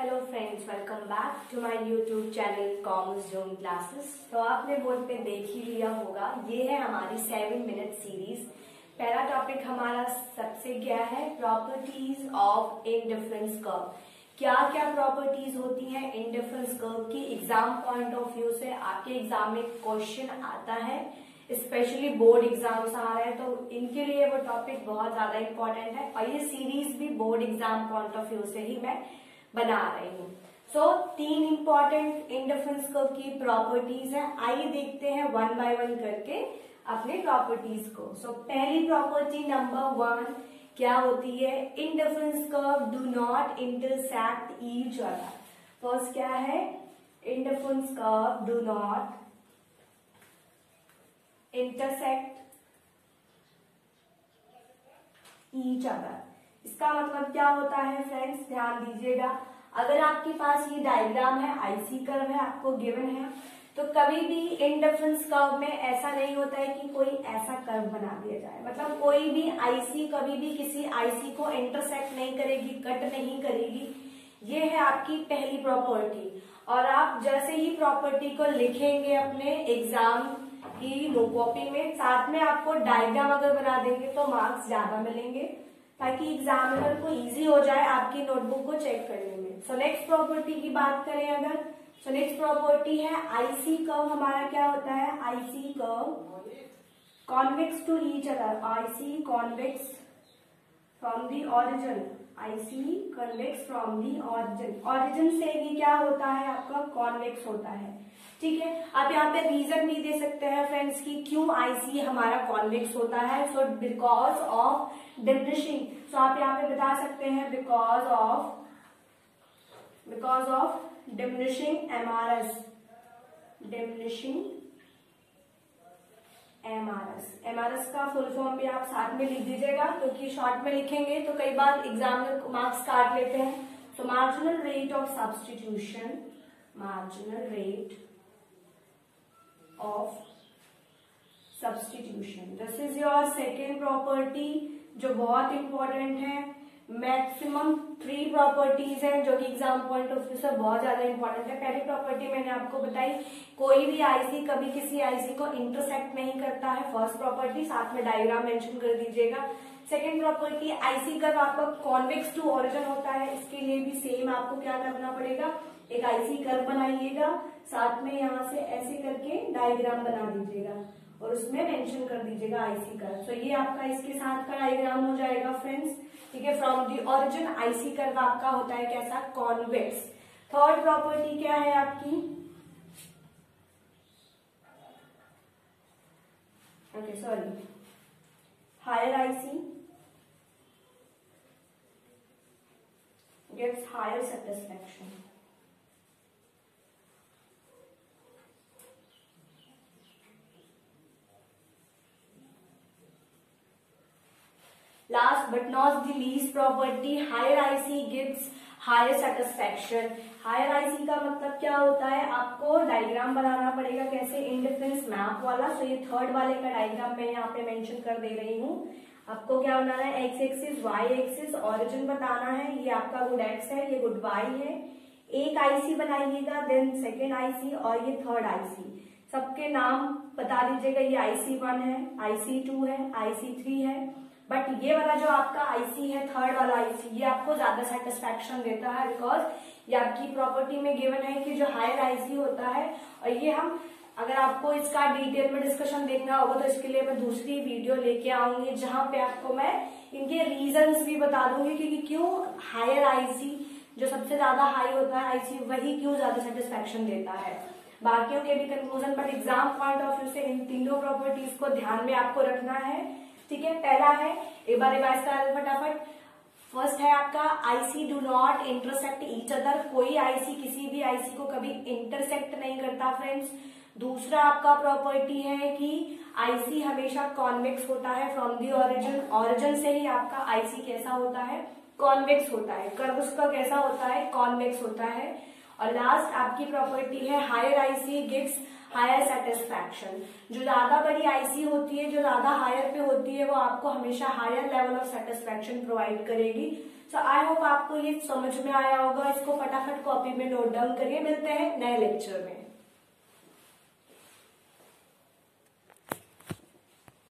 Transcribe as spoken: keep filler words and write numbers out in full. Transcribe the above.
Hello friends, welcome back to my YouTube channel commerce zone classes. तो आपने board पे देख ही लिया होगा, ये है हमारी सेवन मिनट सीरीज। पहला टॉपिक हमारा सबसे क्या है, प्रॉपर्टीज ऑफ इंडिफरेंस कर्व। क्या क्या प्रॉपर्टीज होती हैं इंडिफरेंस कर्व की। एग्जाम पॉइंट ऑफ व्यू से आपके एग्जाम में क्वेश्चन आता है, स्पेशली बोर्ड एग्जाम्स आ रहे हैं, तो इनके लिए वो टॉपिक बहुत ज्यादा इंपॉर्टेंट है और ये सीरीज भी board exam point of view से ही मैं बना रही हूँ। सो so, तीन इंपॉर्टेंट इंडिफरेंस कर्व की प्रॉपर्टीज है। आइए देखते हैं वन बाय वन करके अपने प्रॉपर्टीज को। सो so, पहली प्रॉपर्टी नंबर वन क्या होती है, indifference curve do not intersect each other. First क्या है, indifference curve do not intersect each other. इसका मतलब क्या होता है फ्रेंड्स, ध्यान दीजिएगा। अगर आपके पास ये डायग्राम है, आईसी कर्व है, आपको गिवन है, तो कभी भी इंडिफरेंस कर्व में ऐसा नहीं होता है कि कोई ऐसा कर्व बना दिया जाए। मतलब कोई भी आईसी कभी भी किसी आईसी को इंटरसेक्ट नहीं करेगी, कट नहीं करेगी। ये है आपकी पहली प्रॉपर्टी। और आप जैसे ही प्रॉपर्टी को लिखेंगे अपने एग्जाम की नो कॉपी में, साथ में आपको डायग्राम अगर बना देंगे तो मार्क्स ज्यादा मिलेंगे, ताकि एग्जामिनर को इजी हो जाए आपकी नोटबुक को चेक करने में। सो नेक्स्ट प्रॉपर्टी की बात करें अगर, सो नेक्स्ट प्रॉपर्टी है आईसी कर्व। हमारा क्या होता है, IC curve convex to each other. IC convex from the origin. IC convex from the origin. Origin से ही क्या होता है आपका, कॉन्वेक्स होता है। ठीक है, आप यहाँ पे रीजन भी दे सकते हैं फ्रेंड्स की क्यों आईसी हमारा कॉन्वेक्स होता है। So because of diminishing. So आप यहाँ पे बता सकते हैं because of because of diminishing MRS. Diminishing MRS. MRS का फुल फॉर्म भी आप साथ में लिख दीजिएगा, क्योंकि शॉर्ट में लिखेंगे तो कई बार एग्जामिनर मार्क्स काट लेते हैं। So marginal rate of substitution. Marginal rate of substitution. This is your second property जो बहुत इंपॉर्टेंट है। मैक्सिमम थ्री प्रॉपर्टीज हैं जो कि एग्जाम पॉइंट ऑफ व्यू से बहुत ज्यादा इंपॉर्टेंट है। पहली प्रॉपर्टी मैंने आपको बताई, कोई भी आईसी कभी किसी आईसी को इंटरसेक्ट नहीं करता है। फर्स्ट प्रॉपर्टी, साथ में डायग्राम मेंशन कर दीजिएगा। सेकेंड प्रॉपर्टी, आईसी कर्व आपका कॉन्वेक्स टू ऑरिजिन होता है। इसके लिए भी सेम आपको क्या करना पड़ेगा, एक आईसी कर्व बनाइएगा, साथ में यहाँ से ऐसे करके डायग्राम बना दीजिएगा और उसमें मेंशन कर दीजिएगा आईसी कर्व। तो ये आपका इसके साथ का डायग्राम हो जाएगा फ्रेंड्स। ठीक है, from the origin IC curve आपका होता है कैसा, कॉन्वेक्स। थर्ड प्रॉपर्टी क्या है आपकी, okay sorry, higher IC gives higher satisfaction. Last but not the least property, higher I C gives higher satisfaction. Higher IC का मतलब क्या होता है, आपको डायग्राम बनाना पड़ेगा कैसे, इंडिफरेंस मैप वाला। सो ये थर्ड वाले का डायग्राम मैं यहाँ पे मेंशन कर दे रही हूँ। आपको क्या बनाना है, X axis, Y axis, origin बताना है। ये आपका गुड एक्स है, ये गुड वाई है। एक आईसी बनाइएगा, देन सेकेंड आईसी और ये थर्ड आईसी। सबके नाम बता दीजिएगा, ये आईसी वन है, आईसी टू है, आईसी थ्री है। बट ये वाला जो आपका आईसी है, थर्ड वाला आईसी, ये आपको ज्यादा सेटिस्फेक्शन देता है, बिकॉज ये आपकी प्रॉपर्टी में गिवन है कि जो हायर आईसी होता है। और ये हम, अगर आपको इसका डिटेल में डिस्कशन देखना होगा तो इसके लिए मैं दूसरी वीडियो लेके आऊंगी, जहां पे आपको मैं इनके रीजंस भी बता दूंगी कि क्यों हायर आईसी, जो सबसे ज्यादा हाई होता है आईसी, वही क्यों ज्यादा सेटिस्फेक्शन देता है। बाकियों के भी conclusion, but exam point of view से इन तीनों प्रॉपर्टीज को ध्यान में आपको रखना है। ठीक है, पहला है, एक बार रिवाइज करा फटाफट। फर्स्ट है आपका IC do not intersect each other. कोई आईसी किसी भी आईसी को कभी इंटरसेक्ट नहीं करता फ्रेंड्स। दूसरा आपका प्रॉपर्टी है कि आईसी हमेशा कॉन्वेक्स होता है फ्रॉम दी ऑरिजिन। ऑरिजिन से ही आपका आईसी कैसा होता है, कॉन्वेक्स होता है। कर्व उसका कैसा होता है, कॉन्वेक्स होता है। और लास्ट आपकी प्रॉपर्टी है higher IC gives higher satisfaction. जो ज्यादा बड़ी आईसी होती है, जो ज्यादा हायर पे होती है, वो आपको हमेशा higher level of satisfaction provide करेगी। सो आई होप आपको ये समझ में आया होगा। इसको फटाफट कॉपी में नोट डाउन करिए। मिलते हैं नए लेक्चर में।